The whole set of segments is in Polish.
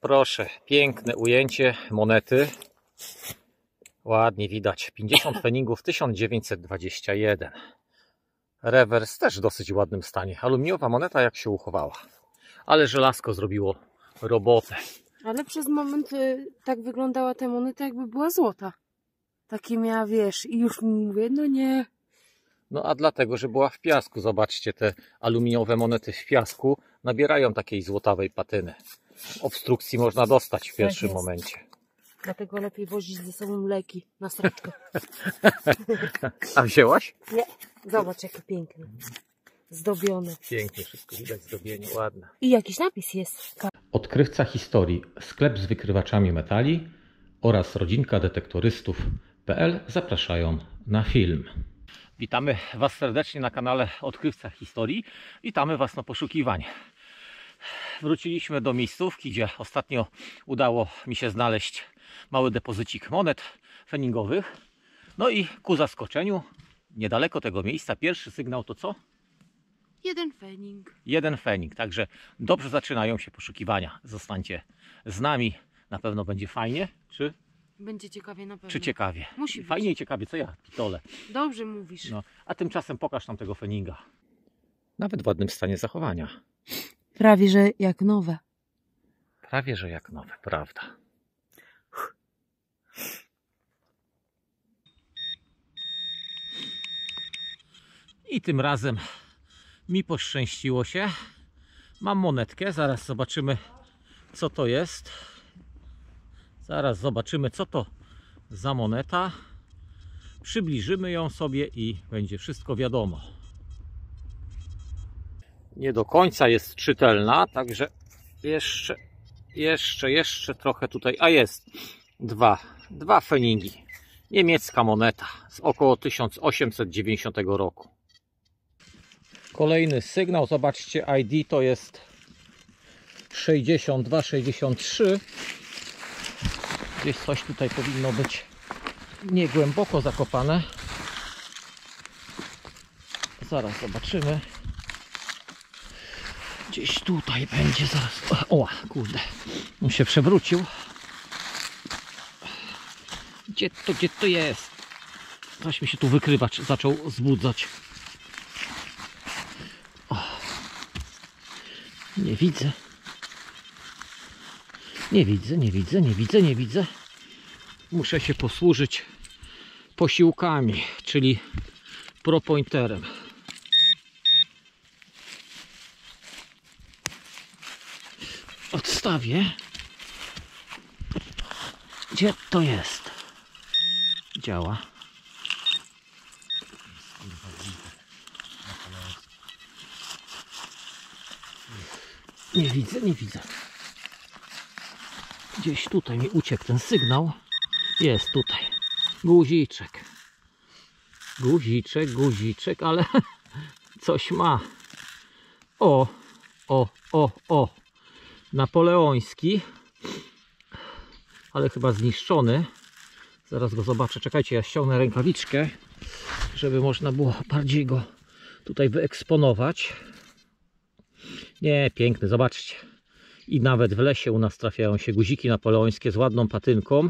Proszę, piękne ujęcie monety. Ładnie widać. 50 pfennigów 1921. Rewers też w dosyć ładnym stanie. Aluminiowa moneta jak się uchowała. Ale żelazko zrobiło robotę. Ale przez moment tak wyglądała ta moneta, jakby była złota. Takie miała, wiesz, i już mówię, no nie. No a dlatego, że była w piasku. Zobaczcie, te aluminiowe monety w piasku nabierają takiej złotawej patyny. Obstrukcji można dostać w pierwszym momencie. Dlatego lepiej wozić ze sobą leki na straczkę. A wzięłaś? Nie. Zobacz, jakie piękne. Zdobione. Pięknie, wszystko widać, zdobienie ładne. I jakiś napis jest. Odkrywca historii, sklep z wykrywaczami metali oraz rodzinka detektorystów.pl zapraszają na film. Witamy Was serdecznie na kanale Odkrywca Historii. Witamy Was na poszukiwanie. Wróciliśmy do miejscówki, gdzie ostatnio udało mi się znaleźć mały depozycik monet pfennigowych. No i ku zaskoczeniu, niedaleko tego miejsca, pierwszy sygnał to co? Jeden pfennig. Jeden pfennig, także dobrze zaczynają się poszukiwania. Zostańcie z nami, na pewno będzie fajnie, czy? Będzie ciekawie na pewno. Czy ciekawie? Musi być. Fajnie i ciekawie, co ja pitole. Dobrze mówisz. No, a tymczasem pokaż nam tego pfenniga. Nawet w ładnym stanie zachowania. Prawie, że jak nowe. Prawie, że jak nowe, prawda. I tym razem mi poszczęściło się. Mam monetkę, zaraz zobaczymy, co to jest. Zaraz zobaczymy, co to za moneta. Przybliżymy ją sobie i będzie wszystko wiadomo. Nie do końca jest czytelna, także jeszcze trochę tutaj. A jest dwa pfennigi. Niemiecka moneta z około 1890 roku. Kolejny sygnał, zobaczcie, ID to jest 62-63. Gdzieś coś tutaj powinno być niegłęboko zakopane. Zaraz zobaczymy. Gdzieś tutaj będzie zaraz. O, kurde, on się przewrócił. Gdzie to jest? Coś mi się tu wykrywacz zaczął zbudzać. O. Nie widzę. Nie widzę. Muszę się posłużyć posiłkami, czyli propointerem. Odstawię. Gdzie to jest? Działa. Nie widzę. Gdzieś tutaj mi uciekł ten sygnał. Jest tutaj. Guziczek, ale coś ma. O. Napoleoński. Ale chyba zniszczony. Zaraz go zobaczę. Czekajcie, ja ściągnę rękawiczkę, żeby można było bardziej go tutaj wyeksponować. Nie, piękny, zobaczcie. I nawet w lesie u nas trafiają się guziki napoleońskie z ładną patynką.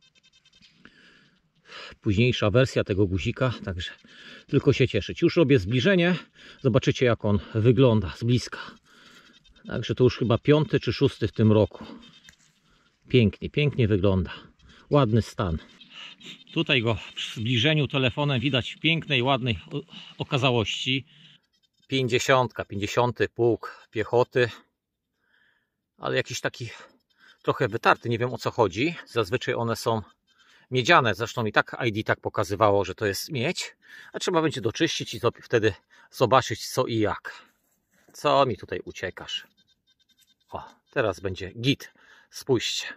Późniejsza wersja tego guzika, także tylko się cieszyć. Już robię zbliżenie, zobaczycie jak on wygląda z bliska. Także to już chyba 5. czy 6. w tym roku. Pięknie wygląda. Ładny stan. Tutaj go przy zbliżeniu telefonem widać w pięknej, ładnej okazałości. 50. pułk piechoty. Ale jakiś taki trochę wytarty, nie wiem o co chodzi. Zazwyczaj one są miedziane, zresztą i tak ID tak pokazywało, że to jest miedź. A trzeba będzie doczyścić i wtedy zobaczyć co i jak. Co mi tutaj uciekasz? O, teraz będzie git. Spójrzcie.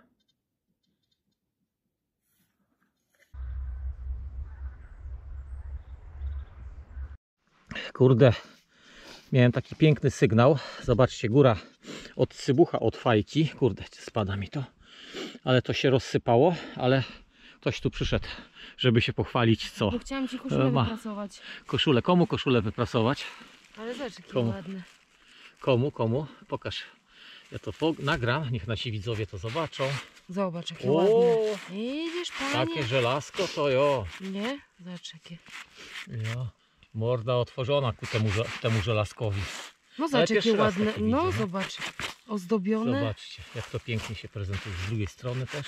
Kurde, miałem taki piękny sygnał. Zobaczcie, góra od cybucha, od fajki. Kurde, spada mi to. Ale to się rozsypało, ale ktoś tu przyszedł, żeby się pochwalić, co Bo chciałam ci koszulę wyprasować. Koszulę? Komu koszulę wyprasować? Ale zobacz, jakie Komu? ładne. Komu? Pokaż. Ja to nagram, niech nasi widzowie to zobaczą. Zobacz, jakie O, ładne. Widzisz, panie? takie żelazko to jo. Nie? Zobacz, jakie. Ja. Morda otworzona ku temu żelazkowi. No Ale zobacz, jakie pierwszy raz ładne. takie widzę, No no. zobacz, ozdobione. Zobaczcie, jak to pięknie się prezentuje z drugiej strony też.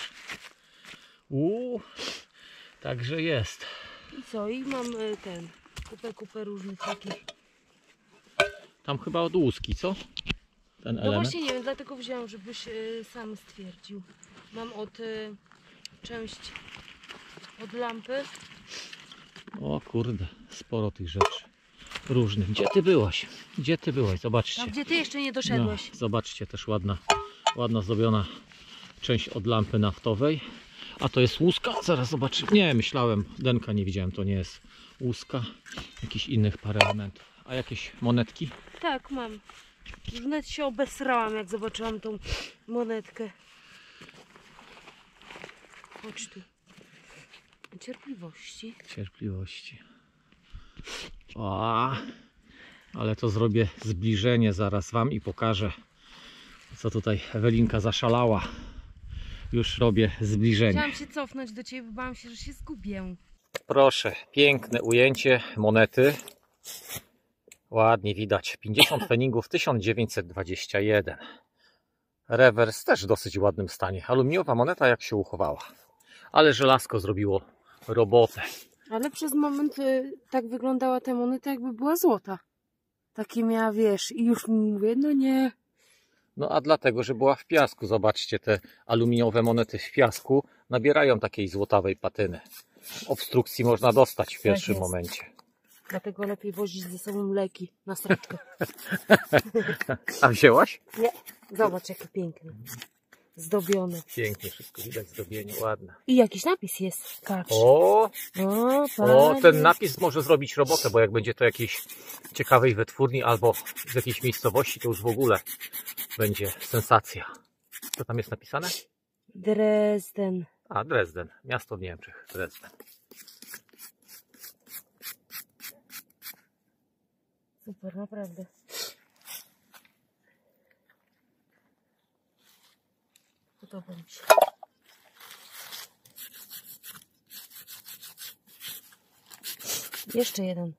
Także jest. I co? I mam kupę różnych takich. Tam chyba od łuski, co? Ten No element. właśnie nie wiem, dlatego wziąłem, żebyś sam stwierdził. Mam część od lampy. O kurde, sporo tych rzeczy różnych. Gdzie ty byłaś? Gdzie ty byłaś? Zobaczcie. Tam gdzie ty jeszcze nie doszedłeś. No, zobaczcie, też ładna zdobiona część od lampy naftowej. A to jest łuska? Zaraz zobaczymy. Nie, myślałem, denka nie widziałem, to nie jest łuska. Jakichś innych parę elementów. A jakieś monetki? Tak, mam. Już nawet się obesrałam, jak zobaczyłam tą monetkę. Chodź tu. Cierpliwości. Cierpliwości. O, ale to zrobię zbliżenie zaraz wam i pokażę, co tutaj Ewelinka zaszalała. Już robię zbliżenie. Chciałam się cofnąć do ciebie, bo bałam się, że się zgubię. Proszę, piękne ujęcie monety. Ładnie widać. 50 pfennigów 1921. Rewers też w dosyć ładnym stanie. Aluminiowa moneta jak się uchowała. Ale żelazko zrobiło robotę. Ale przez moment tak wyglądała ta moneta, jakby była złota. Takie miała, wiesz, i już mówię, no nie. No a dlatego, że była w piasku. Zobaczcie, te aluminiowe monety w piasku nabierają takiej złotawej patyny. Obstrukcji można dostać w pierwszym jest. momencie. Dlatego lepiej wozić ze sobą leki na straczkę. A wzięłaś? Nie. Zobacz, jakie piękne. Zdobione. Pięknie, wszystko widać, zdobienie ładne. I jakiś napis jest. Patrz. O, Panie. ten napis może zrobić robotę, bo jak będzie to jakiejś ciekawej wytwórni albo w jakiejś miejscowości, to już w ogóle będzie sensacja. Co tam jest napisane? Dresden. A, Dresden. Miasto w Niemczech. Dresden. Super, naprawdę. Podoba mi się. Jeszcze jeden.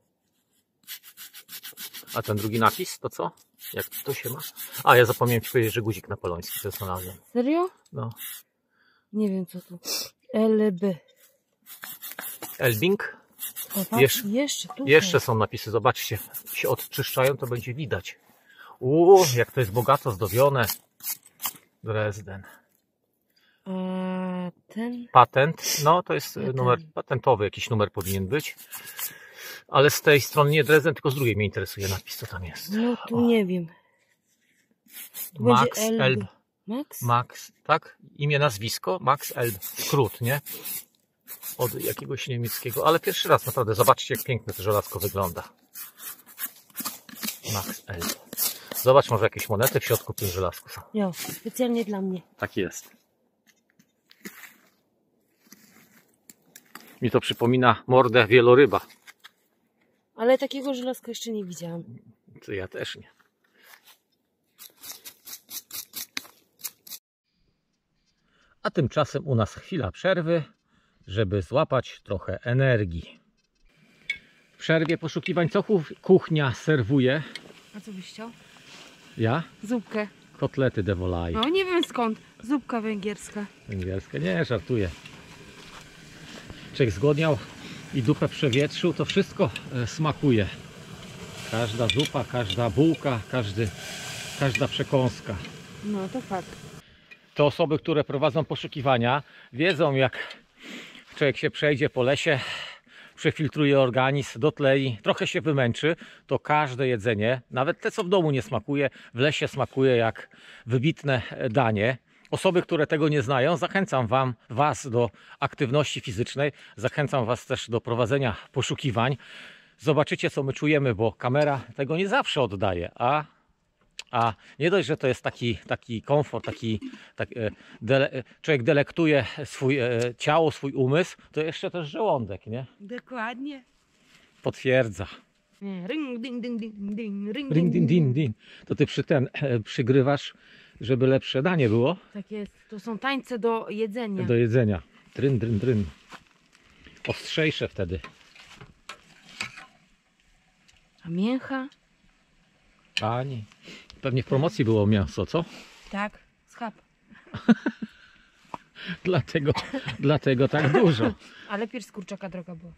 A ten drugi napis to co? Jak to się ma? A, ja zapomniałem ci powiedzieć, że guzik napoleoński to znalazłem. Serio? No. Nie wiem co tu. LB. Elbing. Jeszcze tu. Jeszcze są napisy, zobaczcie. Się odczyszczają, to będzie widać. Jak to jest bogato zdobione. Dresden. A ten? Patent. No, to jest numer patentowy, jakiś numer powinien być. Ale z tej strony nie Dresden, tylko z drugiej mnie interesuje napis, co tam jest. No tu nie wiem. Tu Max będzie Elb. Max? Max, tak? Imię, nazwisko? Max Elb. Skrót, nie? Od jakiegoś niemieckiego. Ale pierwszy raz, naprawdę. Zobaczcie, jak piękne to żelazko wygląda. Max Elb. Zobacz, może jakieś monety w środku w tym żelazku są. Jo, specjalnie dla mnie. Tak jest. Mi to przypomina mordę wieloryba. Ale takiego żelazka jeszcze nie widziałam. To ja też nie. A tymczasem u nas chwila przerwy, żeby złapać trochę energii. W przerwie poszukiwań co kuchnia serwuje? A co byś chciał? Ja? Zupkę. Kotlety de volaille. No nie wiem skąd. Zupka węgierska. Węgierskie? Nie, żartuję. Człowiek zgłodniał i dupę przewietrzył, to wszystko smakuje. Każda zupa, każda bułka, każda przekąska. No to fakt. Te osoby, które prowadzą poszukiwania, wiedzą, jak człowiek się przejdzie po lesie, przefiltruje organizm, dotlei, trochę się wymęczy, to każde jedzenie, nawet te, co w domu nie smakuje, w lesie smakuje jak wybitne danie. Osoby, które tego nie znają, zachęcam Was do aktywności fizycznej, zachęcam Was też do prowadzenia poszukiwań. Zobaczycie, co my czujemy, bo kamera tego nie zawsze oddaje, a nie dość, że to jest taki komfort, człowiek delektuje swoje ciało, swój umysł, to jeszcze też żołądek, nie? Dokładnie. Potwierdza. Ring, ding, ding, ding, ding, ring, Ring, din, din, din. To ty przygrywasz żeby lepsze danie było. Tak jest. To są tańce do jedzenia. Do jedzenia. Dryn, dryn, dryn. Ostrzejsze wtedy. A mięcha? Pani. Pewnie w promocji było mięso, co? Tak, schab. Dlatego tak dużo. Ale pierś z kurczaka droga była.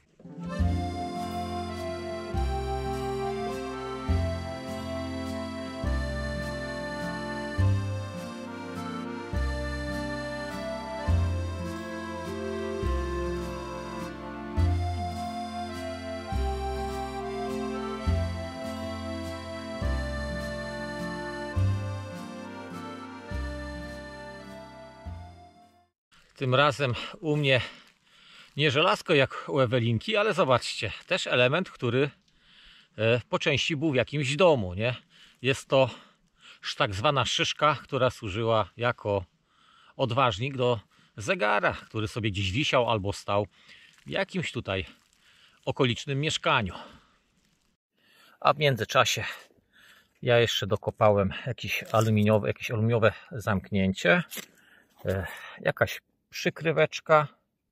Tym razem u mnie nie żelazko jak u Ewelinki, ale zobaczcie, też element, który po części był w jakimś domu, nie? Jest to tak zwana szyszka, która służyła jako odważnik do zegara, który sobie gdzieś wisiał albo stał w jakimś tutaj okolicznym mieszkaniu. A w międzyczasie ja jeszcze dokopałem jakieś aluminiowe zamknięcie, jakaś przykryweczka.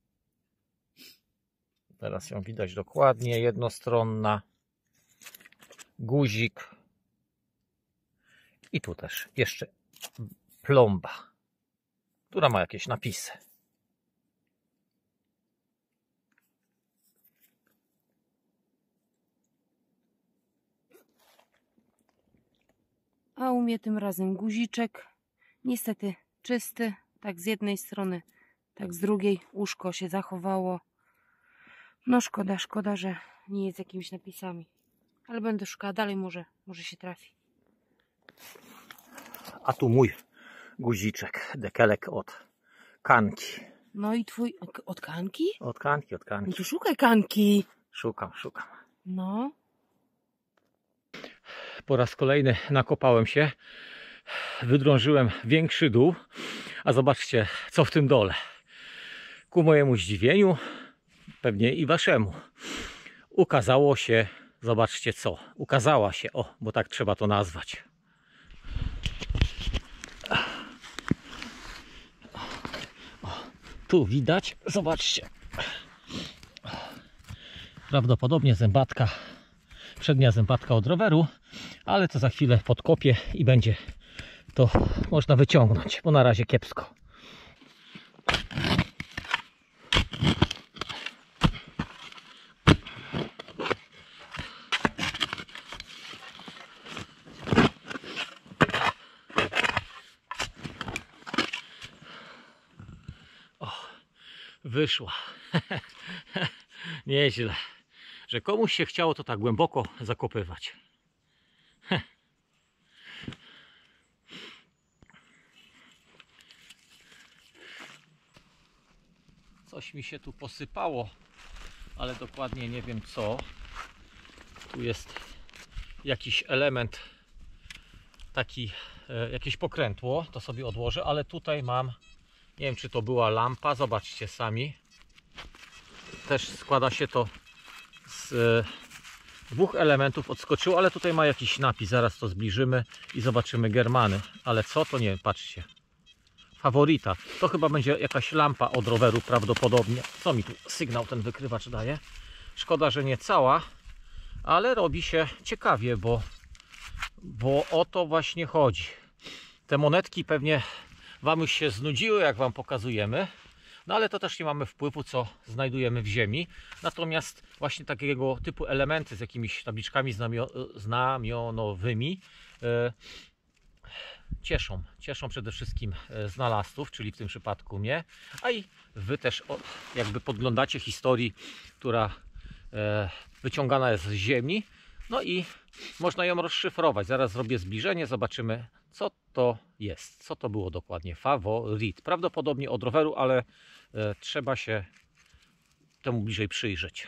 Teraz ją widać dokładnie, jednostronna. Guzik. I tu też jeszcze plomba, która ma jakieś napisy. A u mnie tym razem guziczek. Niestety czysty. Tak z jednej strony, tak z drugiej. Uszko się zachowało. No szkoda, że nie jest jakimiś napisami. Ale będę szukała dalej, może się trafi. A tu mój guziczek, dekelek od kanki. No i twój od kanki? Od kanki. No to szukaj kanki. Szukam. No. Po raz kolejny nakopałem się. Wydrążyłem większy dół. A zobaczcie, co w tym dole. Ku mojemu zdziwieniu, pewnie i waszemu, ukazało się, zobaczcie co. Ukazała się, bo tak trzeba to nazwać. Tu widać, zobaczcie. Prawdopodobnie zębatka, przednia zębatka od roweru, ale to za chwilę podkopię i będzie to można wyciągnąć, bo na razie kiepsko. Wyszła. Nieźle. Że komuś się chciało to tak głęboko zakopywać. Coś mi się tu posypało, ale dokładnie nie wiem co. Tu jest jakiś element taki, jakieś pokrętło, to sobie odłożę, ale tutaj mam, nie wiem czy to była lampa, zobaczcie sami. Też składa się to z dwóch elementów, odskoczyło, ale tutaj ma jakiś napis, zaraz to zbliżymy i zobaczymy Germany. Ale co to nie, patrzcie. Faworita. To chyba będzie jakaś lampa od roweru prawdopodobnie. Co mi tu sygnał ten wykrywacz daje? Szkoda, że nie cała, ale robi się ciekawie, bo o to właśnie chodzi. Te monetki pewnie wam już się znudziły, jak wam pokazujemy. No ale to też nie mamy wpływu, co znajdujemy w ziemi. Natomiast właśnie takiego typu elementy z jakimiś tabliczkami znamionowymi cieszą przede wszystkim znalazców, czyli w tym przypadku mnie, a i wy też jakby podglądacie historii, która wyciągana jest z ziemi, no i można ją rozszyfrować. Zaraz zrobię zbliżenie, zobaczymy co to jest, co to było dokładnie. Faworit, prawdopodobnie od roweru, ale trzeba się temu bliżej przyjrzeć.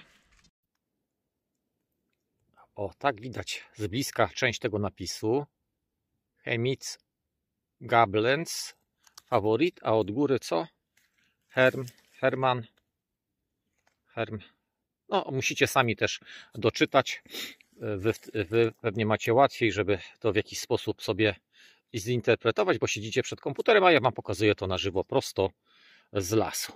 O, tak widać z bliska część tego napisu. Chemic Gablens Faworit, a od góry co? Herman. No, musicie sami też doczytać. Wy pewnie macie łatwiej, żeby to w jakiś sposób sobie zinterpretować, bo siedzicie przed komputerem, a ja Wam pokazuję to na żywo, prosto z lasu.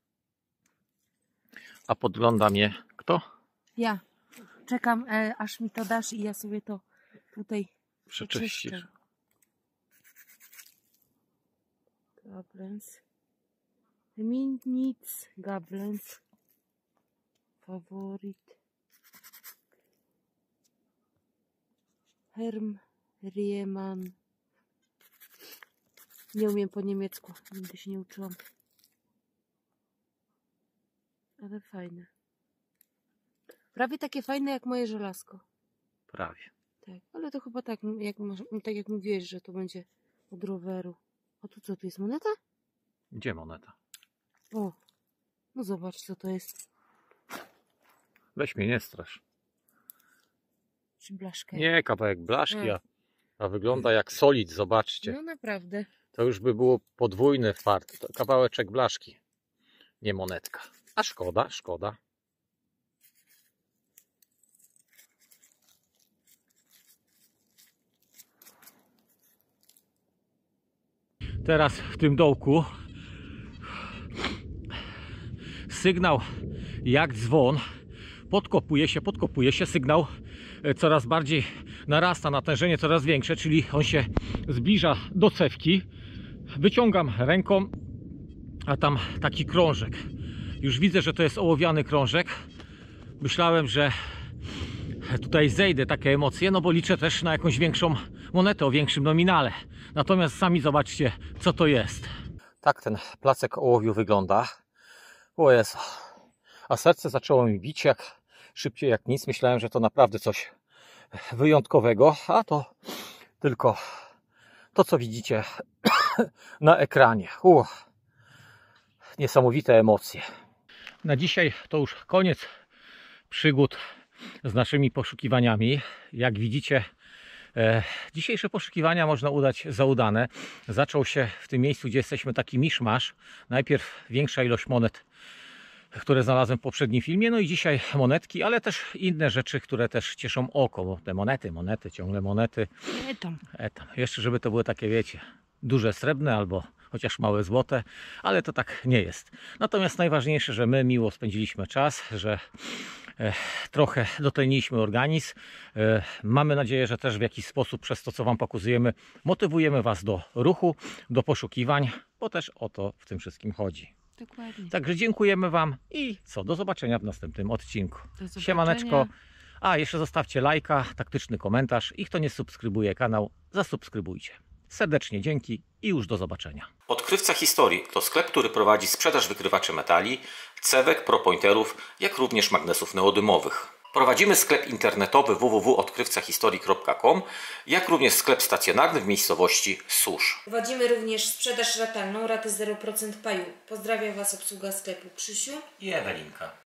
A podgląda mnie kto? Ja czekam, aż mi to dasz i ja sobie to tutaj Przeczyścisz. przeczyszczę. Gablens. Minitz, Gablens. Faworit. Herm, Riemann. Nie umiem po niemiecku, nigdy się nie uczyłam. Ale fajne. Prawie takie fajne jak moje żelazko. Prawie. Tak, ale to chyba tak jak mówiłeś, że to będzie od roweru. A tu co, tu jest moneta? Gdzie moneta? O, no zobacz co to jest. Weź mnie, nie strasz. Czy blaszkę? Nie, kawałek blaszki, a wygląda jak solid, zobaczcie. No naprawdę. To już by było podwójny fart. To kawałeczek blaszki, nie monetka. A szkoda, szkoda. Teraz w tym dołku sygnał jak dzwon. Podkopuje się, sygnał coraz bardziej narasta, natężenie coraz większe, czyli on się zbliża do cewki. Wyciągam ręką, a tam taki krążek. Już widzę, że to jest ołowiany krążek. Myślałem, że tutaj zejdę takie emocje, no bo liczę też na jakąś większą monetę o większym nominale. Natomiast sami zobaczcie, co to jest. Tak ten placek ołowiu wygląda. O Jezu. A serce zaczęło mi bić szybciej jak nic. Myślałem, że to naprawdę coś wyjątkowego, a to tylko to, co widzicie na ekranie. Niesamowite emocje. Na dzisiaj to już koniec przygód z naszymi poszukiwaniami. Jak widzicie, dzisiejsze poszukiwania można udać za udane. Zaczął się w tym miejscu, gdzie jesteśmy, taki miszmasz. Najpierw większa ilość monet, które znalazłem w poprzednim filmie, no i dzisiaj monetki, ale też inne rzeczy, które też cieszą oko, bo te monety, ciągle monety. Etam. Jeszcze żeby to były takie, wiecie, duże srebrne albo chociaż małe złote, ale to tak nie jest. Natomiast najważniejsze, że my miło spędziliśmy czas, że trochę dotleniśmy organizm. Mamy nadzieję, że też w jakiś sposób przez to, co Wam pokazujemy, motywujemy Was do ruchu, do poszukiwań, bo też o to w tym wszystkim chodzi. Dokładnie. Także dziękujemy Wam i do zobaczenia w następnym odcinku. Siemaneczko. A, jeszcze zostawcie lajka, taktyczny komentarz i kto nie subskrybuje kanał, zasubskrybujcie. Serdecznie dzięki i już do zobaczenia. Odkrywca Historii to sklep, który prowadzi sprzedaż wykrywaczy metali, cewek, propointerów, jak również magnesów neodymowych. Prowadzimy sklep internetowy www.odkrywcahistorii.com, jak również sklep stacjonarny w miejscowości Susz. Prowadzimy również sprzedaż ratalną, raty 0% paju. Pozdrawiam Was obsługa sklepu Krzysiu i Ewelinka.